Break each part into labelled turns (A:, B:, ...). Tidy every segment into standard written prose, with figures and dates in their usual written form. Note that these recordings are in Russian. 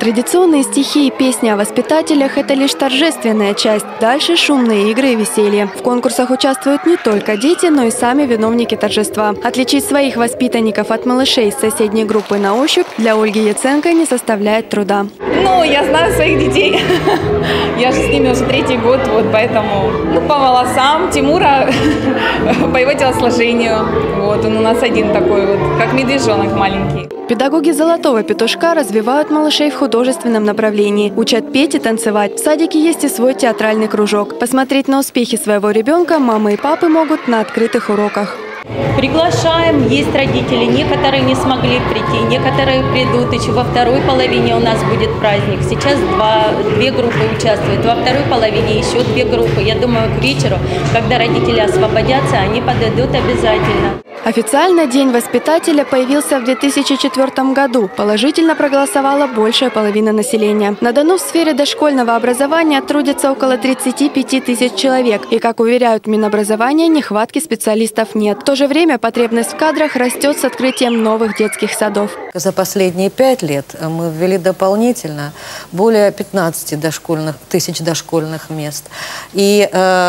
A: Традиционные стихи и песни о воспитателях – это лишь торжественная часть. Дальше шумные игры и веселье. В конкурсах участвуют не только дети, но и сами виновники торжества. Отличить своих воспитанников от малышей из соседней группы на ощупь для Ольги Яценко не составляет труда.
B: Ну, я знаю своих детей. Я же с ними уже 3-й год, вот поэтому по волосам Тимура, по его телосложению. Вот он у нас один такой вот, как медвежонок маленький.
A: Педагоги «Золотого петушка» развивают малышей в художественном направлении. Учат петь и танцевать. В садике есть и свой театральный кружок. Посмотреть на успехи своего ребенка мамы и папы могут на открытых уроках.
C: Приглашаем, есть родители, некоторые не смогли прийти, некоторые придут, еще во второй половине у нас будет праздник. Сейчас две группы участвуют, во второй половине еще 2 группы. Я думаю, к вечеру, когда родители освободятся, они подойдут обязательно.
A: Официально День воспитателя появился в 2004 году. Положительно проголосовала большая половина населения. На Дону в сфере дошкольного образования трудится около 35 тысяч человек. И, как уверяют Минобразования, нехватки специалистов нет. В то же время потребность в кадрах растет с открытием новых детских садов.
D: За последние 5 лет мы ввели дополнительно более 15 тысяч дошкольных мест. И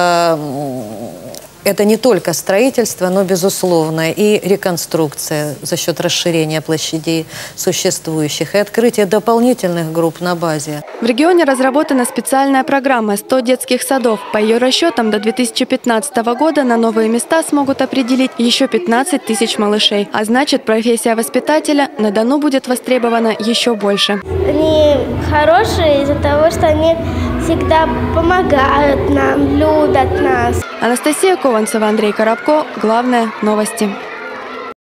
D: это не только строительство, но, безусловно, и реконструкция за счет расширения площадей существующих и открытие дополнительных групп на базе.
A: В регионе разработана специальная программа «100 детских садов». По ее расчетам, до 2015 года на новые места смогут определить еще 15 тысяч малышей. А значит, профессия воспитателя на Дону будет востребована еще больше.
E: Они хорошие из-за того, что они всегда помогают нам, любят нас.
A: Анастасия Кованцева, Андрей Коробко. Главное – новости.